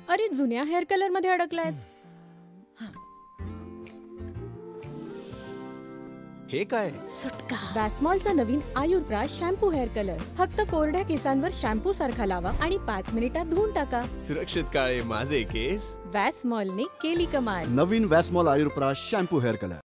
अरे जुन्या hair colour मध्ये अडकलायत. हे काय? सुटका. वॅस्मॉलचा नवीन आयुर्प्राश शॅम्पू हेअर कलर. फक्त कोरड्या केसांवर शॅम्पू सारखा लावा आणि 5 मिनिटात धुवून टाका. सुरक्षित काळे माझे केस. वॅस्मॉलने केली कमाल. नवीन Vasmol Ayurprash shampoo hair colour.